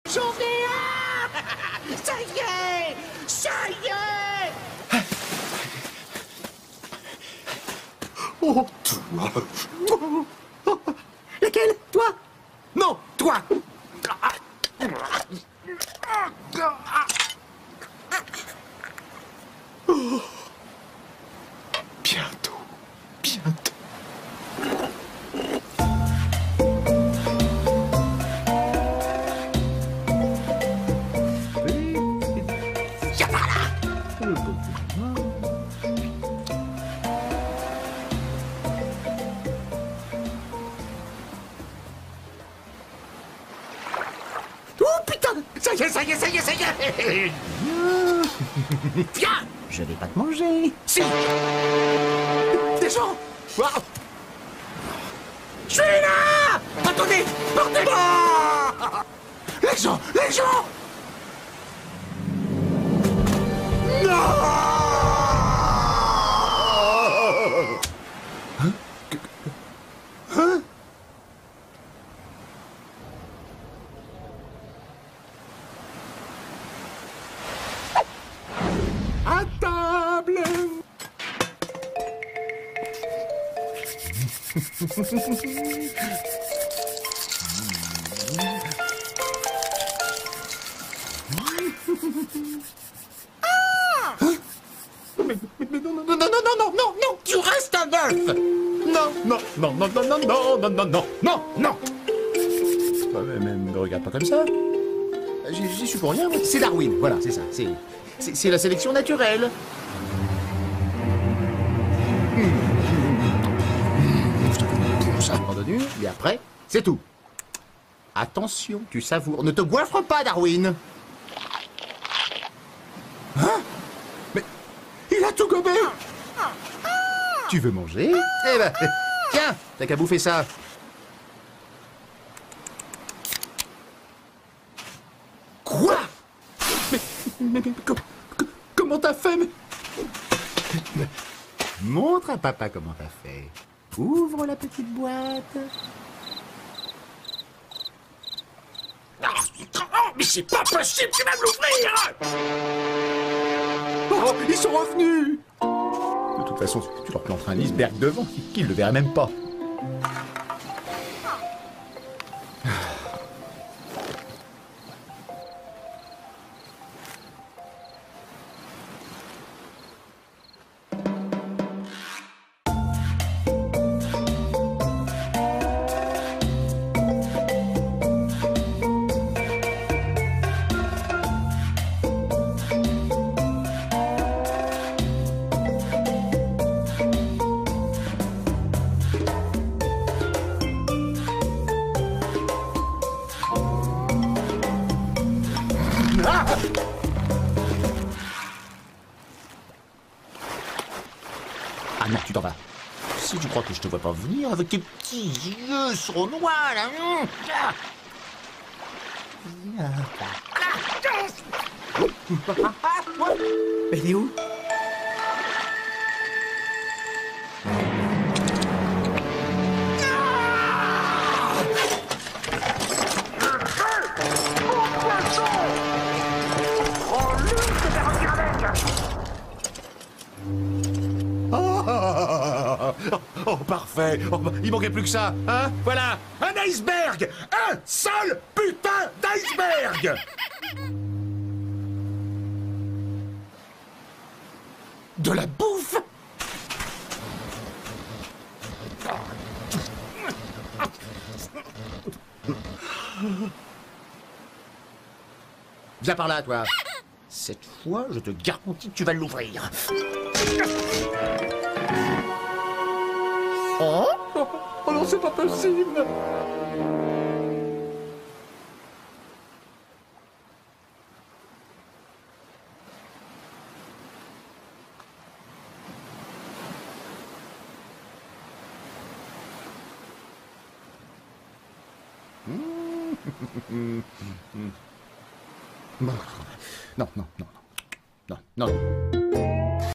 J'en ai un. Ça y est. Ça y est. Oh, toi. Laquelle? Toi? Non, toi. Oh. Bientôt, bientôt. Viens par là. Oh putain! Ça y est, ça y est, ça y est, ça y est! Viens! Je vais pas te manger. Si! Des gens! Wow. Je suis là! Attendez! Portez-moi! Les gens! Les gens! Non! Hein? Hein? À table! Mais non, non, non, non, non, non, non, non, tu restes un œuf! Non, non, non, non, non, non, non, non, non, non, non, non! Mais me regarde pas comme ça. J'y suis pour rien, moi. C'est Darwin, voilà, c'est ça. C'est la sélection naturelle. Je te donne une pousse à un moment donné, et après, c'est tout. Attention, tu savoures. Ne te goiffre pas, Darwin. Hein? Mais il a tout gobé. Tu veux manger? Eh ben, tiens, t'as qu'à bouffer ça. Quoi? Mais comment t'as fait? Montre à papa comment t'as fait. Ouvre la petite boîte. Oh, mais c'est pas possible, tu vas me l'ouvrir! Oh, ils sont revenus! De toute façon, tu leur planteras un iceberg devant, qu'ils ne le verraient même pas. Ah! Ah non, tu t'en vas. Si tu crois que je te vois pas venir avec tes petits yeux sournois, là. Mais il est où? Oh, parfait. Oh, il manquait plus que ça, hein? Voilà, un iceberg! Un seul putain d'iceberg! De la bouffe? Viens par là, toi. Cette fois, je te garantis que tu vas l'ouvrir. Oh? Oh non, c'est pas possible! Non, non, non, non, non, non.